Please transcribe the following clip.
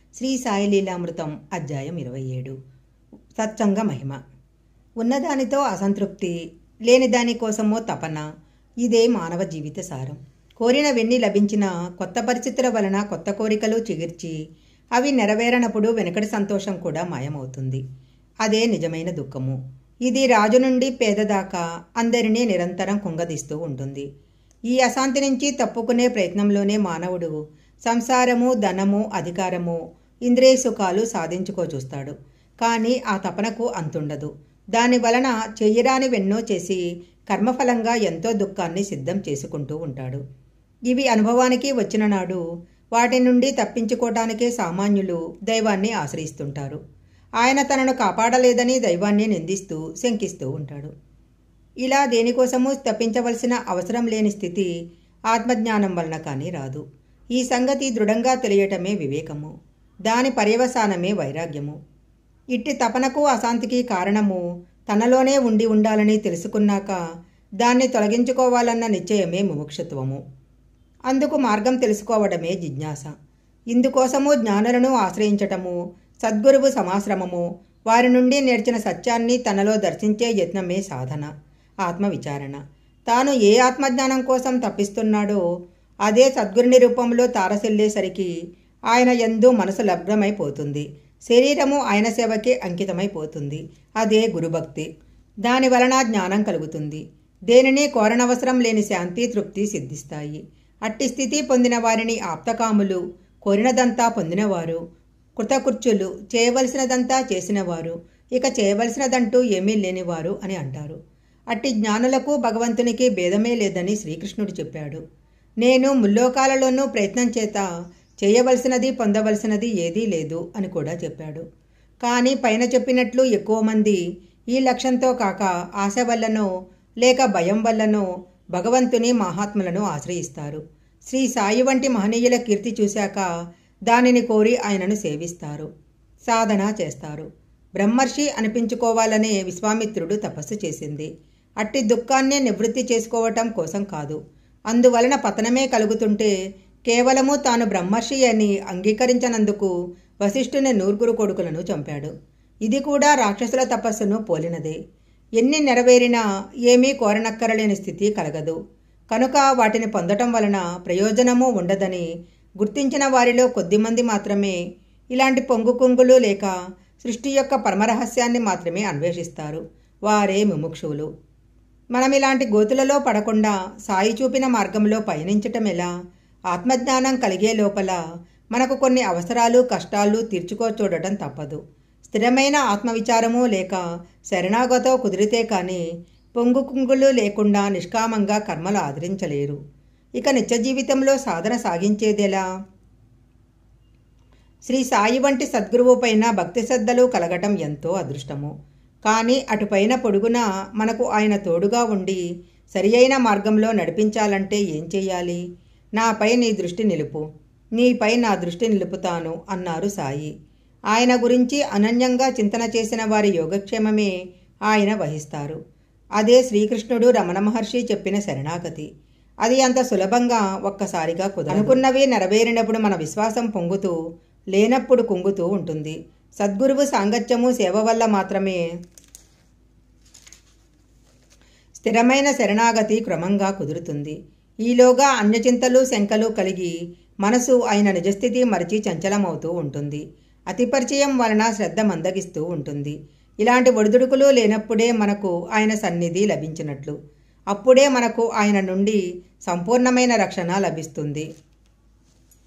శ్రీ సాయి లీలామృతం అధ్యాయం 27. సత్సంగ మహిమ. ఉన్నదానితో అసంతృప్తి, లేని దానికోసమో తపన, ఇదే మానవ జీవిత సారం. కోరినవెన్ని లభించినా కొత్త పరిస్థితుల వలన కొత్త కోరికలు చిగిర్చి అవి నెరవేరనప్పుడు వెనుకటి సంతోషం కూడా మాయమవుతుంది. అదే నిజమైన దుఃఖము. ఇది రాజు నుండి పేద దాకా అందరినీ నిరంతరం కుంగదీస్తూ ఉంటుంది. ఈ అశాంతి నుంచి తప్పుకునే ప్రయత్నంలోనే మానవుడు సంసారము, ధనము, అధికారము, ఇంద్రియ సుఖాలు సాధించుకోచూస్తాడు. కానీ ఆ తపనకు అంతుండదు. దాని వలన చెయ్యరానివెన్నో చేసి కర్మఫలంగా ఎంతో దుఃఖాన్ని సిద్ధం చేసుకుంటూ ఉంటాడు. ఇవి అనుభవానికి వచ్చిన నాడు వాటి నుండి తప్పించుకోవటానికే సామాన్యులు దైవాన్ని ఆశ్రయిస్తుంటారు. ఆయన తనను కాపాడలేదని దైవాన్ని నిందిస్తూ శంకిస్తూ ఉంటాడు. ఇలా దేనికోసమూ తప్పించవలసిన అవసరం లేని స్థితి ఆత్మజ్ఞానం వలన కానీ రాదు. ఈ సంగతి దృఢంగా తెలియటమే వివేకము. దాని పర్యవసానమే వైరాగ్యము. ఇట్టి తపనకు అశాంతికి కారణము తనలోనే ఉండి ఉండాలని తెలుసుకున్నాక దాన్ని తొలగించుకోవాలన్న నిశ్చయమే ముముక్షుత్వము. అందుకు మార్గం తెలుసుకోవడమే జిజ్ఞాస. ఇందుకోసము జ్ఞానులను ఆశ్రయించటము, సద్గురువు సమాశ్రమము, వారి నుండి నేర్చిన సత్యాన్ని తనలో దర్శించే యత్నమే సాధన, ఆత్మవిచారణ. తాను ఏ ఆత్మజ్ఞానం కోసం తప్పిస్తున్నాడో అదే సద్గురుని రూపంలో తారసిల్లేసరికి ఆయన యందు మనసు లగ్నమైపోతుంది. శరీరము ఆయన సేవకే అంకితమైపోతుంది. అదే గురుభక్తి. దాని వలన జ్ఞానం కలుగుతుంది. దేనిని కోరనవసరం లేని శాంతి, తృప్తి సిద్ధిస్తాయి. అట్టి స్థితి పొందిన వారిని ఆప్తకాములు, కోరినదంతా పొందినవారు, కృతకృత్యులు, చేయవలసినదంతా చేసినవారు, ఇక చేయవలసినదంటూ ఏమీ లేనివారు అని అంటారు. అట్టి జ్ఞానులకు భగవంతునికి భేదమే లేదని శ్రీకృష్ణుడు చెప్పాడు. నేను ముల్లోకాలలోనూ ప్రయత్నం చేత చేయవలసినది పొందవలసినది ఏదీ లేదు అని కూడా చెప్పాడు. కానీ పైన చెప్పినట్లు ఎక్కువ మంది ఈ లక్ష్యంతో కాక ఆశ వల్లనో లేక భయం వల్లనో భగవంతుని మహాత్ములను ఆశ్రయిస్తారు. శ్రీ సాయి వంటి మహనీయుల కీర్తి చూశాక దానిని కోరి ఆయనను సేవిస్తారు, సాధన చేస్తారు. బ్రహ్మర్షి అనిపించుకోవాలనే విశ్వామిత్రుడు తపస్సు చేసింది అట్టి దుఃఖాన్నే నివృత్తి చేసుకోవటం కోసం కాదు. అందువలన పతనమే కలుగుతుంటే కేవలము తాను బ్రహ్మర్షి అని అంగీకరించనందుకు వశిష్ఠుని నూరుగురు కొడుకులను చంపాడు. ఇది కూడా రాక్షసుల తపస్సును పోలినదే. ఎన్ని నెరవేరినా ఏమీ కోరనక్కరలేని స్థితి కలగదు. కనుక వాటిని పొందటం వలన ప్రయోజనమూ ఉండదని గుర్తించిన వారిలో కొద్దిమంది మాత్రమే ఇలాంటి పొంగుకుంగులు లేక సృష్టి యొక్క పరమరహస్యాన్ని మాత్రమే అన్వేషిస్తారు. వారే ముముక్షువులు. మనం ఇలాంటి గోతులలో పడకుండా సాయి చూపిన మార్గంలో పయనించటం ఎలా? ఆత్మజ్ఞానం కలిగే లోపల మనకు కొన్ని అవసరాలు, కష్టాలు తీర్చుకోచూడటం తప్పదు. స్థిరమైన ఆత్మవిచారము లేక శరణాగతో కుదిరితే కానీ పొంగుకుంగులు లేకుండా నిష్కామంగా కర్మలు ఆదరించలేరు. ఇక నిత్య జీవితంలో సాధన సాగించేదెలా? శ్రీ సాయి వంటి సద్గురువు పైన భక్తి శ్రద్ధలు కలగటం ఎంతో అదృష్టము. కానీ అటుపైన పొడుగున మనకు ఆయన తోడుగా ఉండి సరి అయిన మార్గంలో నడిపించాలంటే ఏం చెయ్యాలి? నాపై నీ దృష్టి నిలుపు, నీపై నా దృష్టి నిలుపుతాను అన్నారు సాయి. ఆయన గురించి అనన్యంగా చింతన చేసిన వారి యోగక్షేమమే ఆయన వహిస్తారు. అదే శ్రీకృష్ణుడు రమణ మహర్షి చెప్పిన శరణాగతి. అది అంత సులభంగా ఒక్కసారిగా కుదరదు. అనుకున్నవి నెరవేరినప్పుడు మన విశ్వాసం పొంగుతూ, లేనప్పుడు కుంగుతూ ఉంటుంది. సద్గురువు సాంగత్యము, సేవ వల్ల మాత్రమే స్థిరమైన శరణాగతి క్రమంగా కుదురుతుంది. ఈలోగా అన్యచింతలు, శంకలు కలిగి మనసు ఆయన నిజస్థితి మరిచి చంచలమవుతూ ఉంటుంది. అతి పరిచయం వలన శ్రద్ధ మందగిస్తూ ఉంటుంది. ఇలాంటి ఒడిదుడుకులు లేనప్పుడే మనకు ఆయన సన్నిధి లభించినట్లు. అప్పుడే మనకు ఆయన నుండి సంపూర్ణమైన రక్షణ లభిస్తుంది.